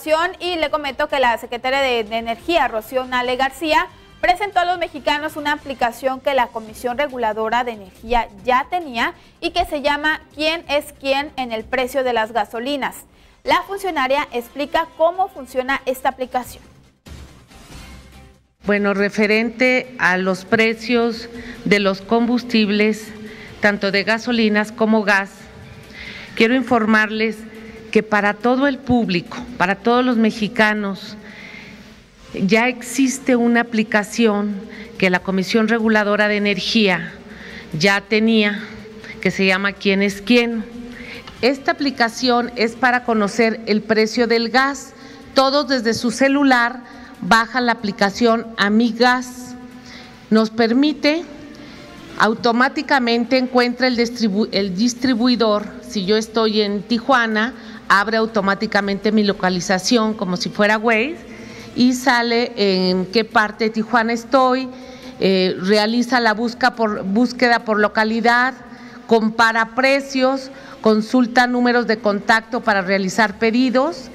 información y le comento que la secretaria de Energía, Rocío Nale García, presentó a los mexicanos una aplicación que la Comisión Reguladora de Energía ya tenía y que se llama ¿Quién es quién en el precio de las gasolinas? La funcionaria explica cómo funciona esta aplicación. Bueno, referente a los precios de los combustibles, tanto de gasolinas como gas, quiero informarles que para todo el público, para todos los mexicanos, ya existe una aplicación que la Comisión Reguladora de Energía ya tenía, que se llama ¿Quién es quién? Esta aplicación es para conocer el precio del gas. Todos desde su celular bajan la aplicación AmiGas. Nos permite, automáticamente encuentra el distribuidor. Si yo estoy en Tijuana, abre automáticamente mi localización como si fuera Waze y sale en qué parte de Tijuana estoy, realiza la búsqueda por localidad, compara precios, consulta números de contacto para realizar pedidos.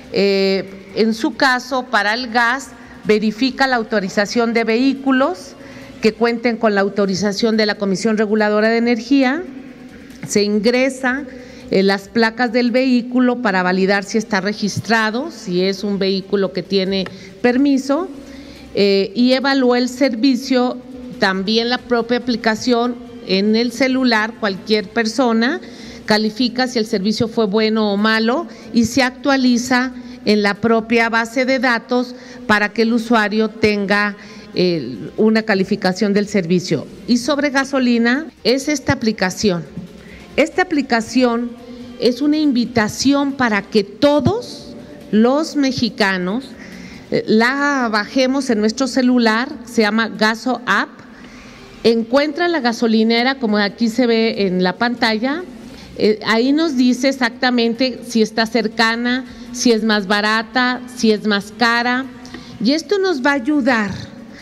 En su caso, para el gas, verifica la autorización de vehículos que cuenten con la autorización de la Comisión Reguladora de Energía, se ingresa las placas del vehículo para validar si está registrado, si es un vehículo que tiene permiso, y evalúa el servicio, también la propia aplicación en el celular, cualquier persona califica si el servicio fue bueno o malo y se actualiza en la propia base de datos para que el usuario tenga una calificación del servicio. Y sobre gasolina es esta aplicación. Esta aplicación es una invitación para que todos los mexicanos la bajemos en nuestro celular, se llama Gaso App, encuentra la gasolinera como aquí se ve en la pantalla, ahí nos dice exactamente si está cercana, si es más barata, si es más cara, y esto nos va a ayudar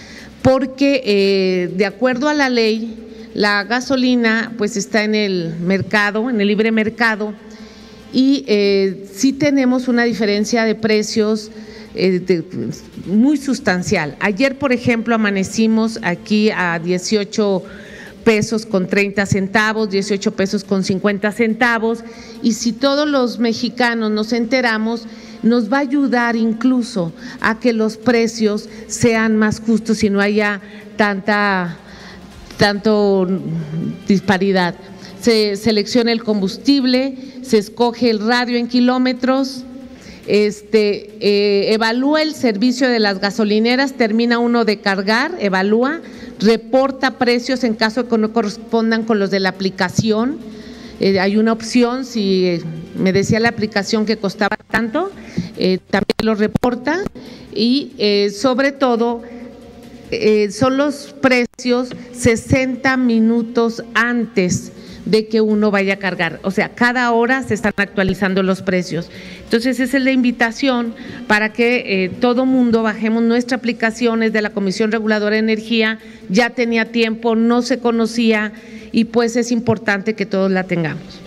porque de acuerdo a la ley, la gasolina pues está en el mercado, en el libre mercado, y sí tenemos una diferencia de precios muy sustancial. Ayer, por ejemplo, amanecimos aquí a 18 pesos con 30 centavos, 18 pesos con 50 centavos, y si todos los mexicanos nos enteramos, nos va a ayudar incluso a que los precios sean más justos y no haya tanto disparidad. Se selecciona el combustible, se escoge el radio en kilómetros, evalúa el servicio de las gasolineras, termina uno de cargar, evalúa, reporta precios en caso de que no correspondan con los de la aplicación. Hay una opción, si me decía la aplicación que costaba tanto, también lo reporta y sobre todo son los precios 60 minutos antes de que uno vaya a cargar, o sea, cada hora se están actualizando los precios. Entonces esa es la invitación para que todo mundo bajemos nuestra aplicación, es de la Comisión Reguladora de Energía, ya tenía tiempo, no se conocía y pues es importante que todos la tengamos.